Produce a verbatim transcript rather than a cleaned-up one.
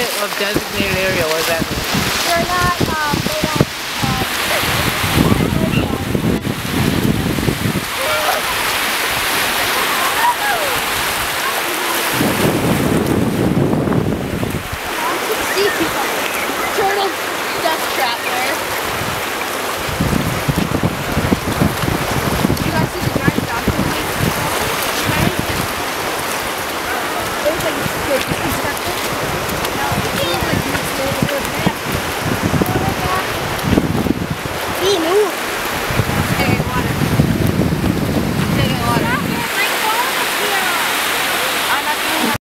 of designated area, what does that mean? They're not, um, they don't